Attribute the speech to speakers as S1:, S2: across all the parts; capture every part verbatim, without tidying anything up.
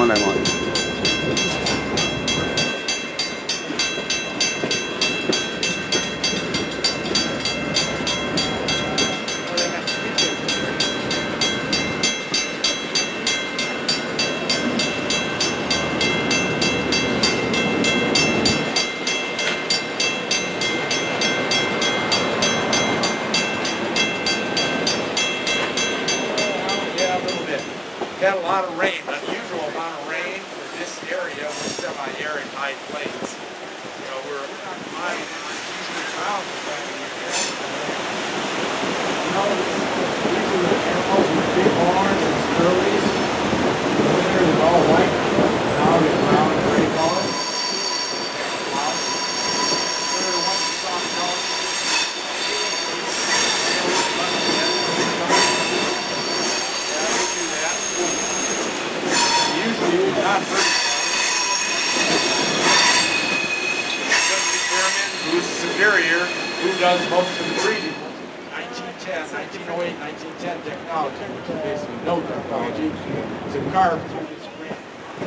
S1: sound I want.
S2: Had a lot of rain, unusual amount of rain for this area with semi-arid high plains. You know, we're not fine, usually around this time of year. You know, these are the animals with big horns and scurries. The winter is all white, now they're brown and gray color. Once you saw the color, not very who's superior, who does most of the breeding. nineteen ten, nineteen oh eight, nineteen ten technology, which is basically no technology, to carve through this green.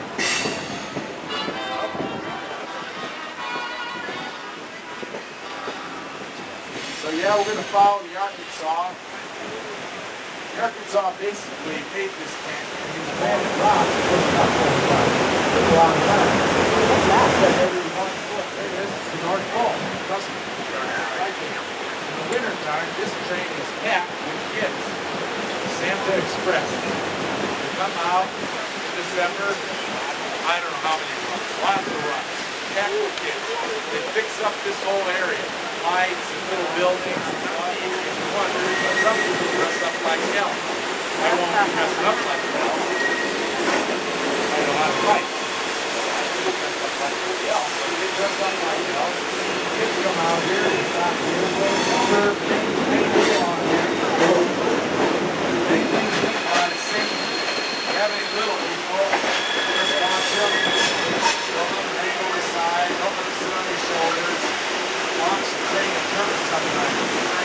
S2: So yeah, we're going to follow the Arkansas. The Arkansas basically made this canyon and these granite rocks was not going by. It took a long time. What's that? Every one foot. There it is. It's the North Pole. Trust me. Right there. In the wintertime, this train is packed with kids. Santa Express. They come out in December. I don't know how many runs. Lots of runs. Packed with kids. They fix up this whole area. Lights and little buildings. Some people dress up like hell. I won't be dressed up like hell. I know how to fight. I do dress up like hell. So they dress up like hell. Kids come out here, they stop here, serve things, things go on here. Big things are to sing. Having little people, responsibility. Don't let them hang over the side, don't let them sit on your shoulders. Watch the train and turn sometimes.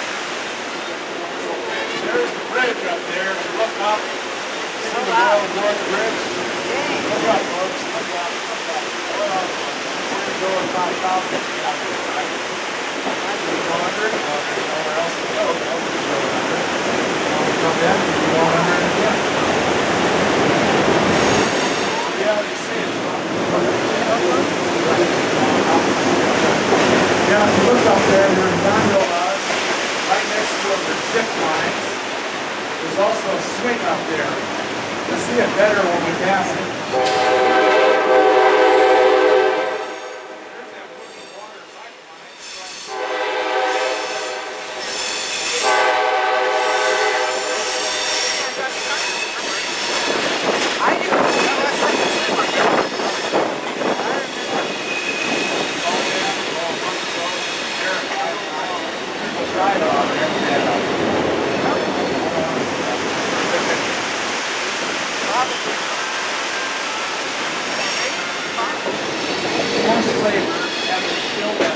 S2: There's the bridge up there. If you look up, see the Royal Gorge Bridge? Look up, folks. Look up. Look up. Well, we're going to go about a thousand feet out there, right? one hundred. Well, there's nowhere else to go. That would be one hundred. You want to come back? You go one hundred again. Yeah, they say it's not. Yeah, if you look up there, there's gondolas. Right next to them are zip lines. There's also a swing up there. You'll see it better when we pass it. Most flavors have been filled out.